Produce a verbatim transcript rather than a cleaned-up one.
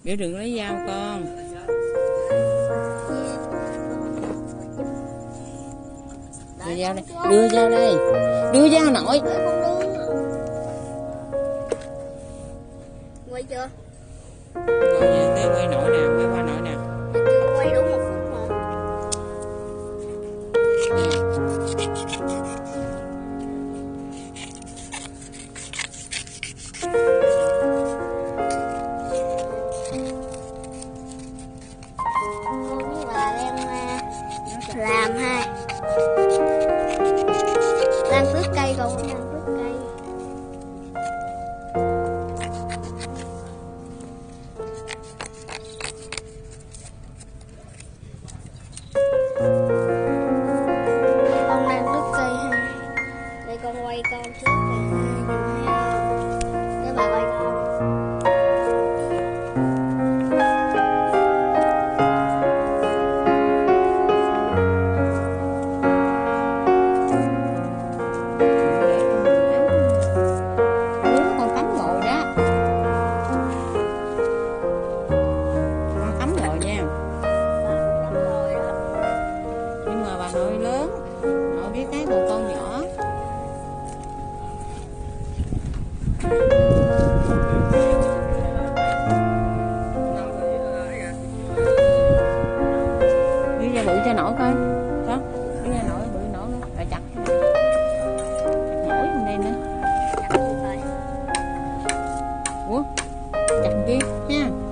Biểu đừng lấy dao con. Đưa dao đây, đưa dao đây, đưa dao nội. Quay chưa? Rồi nha, tới quay nội nè, quay qua nội nè. Chưa quay đúng một phút mà. Cô với bà đang làm ha. Đang tước cây còn đang tước cây. Con đang tước cây ha. Để con quay con trước rồi ha, nhìn ha. Để bà quay con. Nội lớn, nội biết cái còn con nhỏ. Đi ra bự cho nổi coi. Đó, đi ra nổi bự nổi luôn. Rồi chặt cái này. Nổi trong đây nữa. Ủa, chặt kia nha.